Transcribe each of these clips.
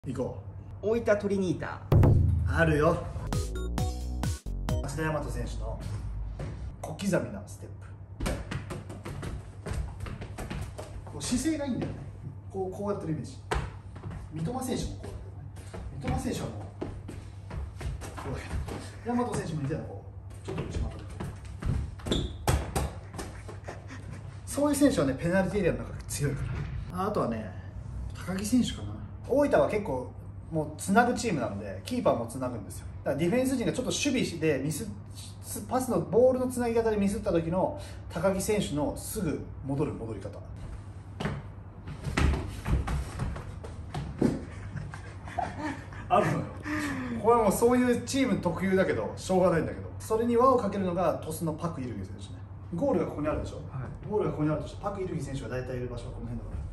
行こ大分トリニータ。 う。あるよ。芦田大和選手の小刻みなステップ。こう姿勢がいいんだよね。こうやってるイメージ。三笘選手もこうだけどね。三笘選手はもうこうや。大和選手も似たようなこうちょっと内股で。そういう選手はね、ペナルティーエリアの中が強いから。あとはね、高木選手かな。大分は結構もうつなぐチームなので、キーパーもつなぐんですよ。だからディフェンス陣がちょっと守備でパスのボールのつなぎ方でミスった時の高木選手のすぐ戻り方。あるのよ。これはもうそういうチーム特有だけどしょうがないんだけど、それに輪をかけるのが鳥栖のパク・イルギ選手ね。ゴールがここにあるでしょ、はい、ゴールがここにあるとして、パク・イルギ選手が大体いる場所はこの辺だから。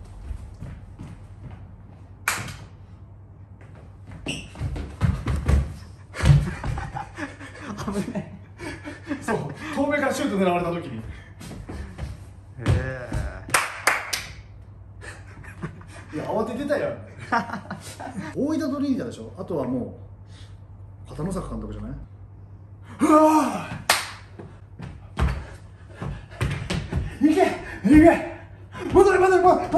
危ない。 そう、遠目からシュート狙われた時にいや慌ててたよ大分トリニータでしょ。あとはもう片野坂監督じゃない。うわー、いけいけ、戻れ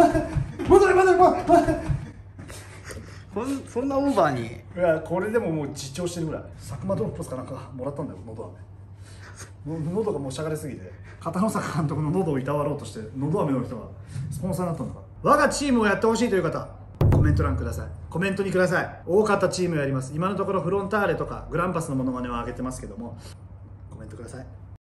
そんなオーバーに。 いや、これでももう自重してるぐらい。佐久間ドロップスかなんかもらったんだよ、喉飴。喉がもうしゃがれすぎて、片野坂監督の喉をいたわろうとして喉飴の人がスポンサーになったんだから。我がチームをやってほしいという方、コメント欄ください。コメントにください。多かったチームやります。今のところフロンターレとかグランパスのモノマネを上げてますけども、コメントください。